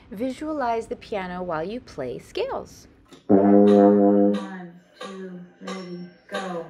Visualize the piano while you play scales. 1, 2, ready, go.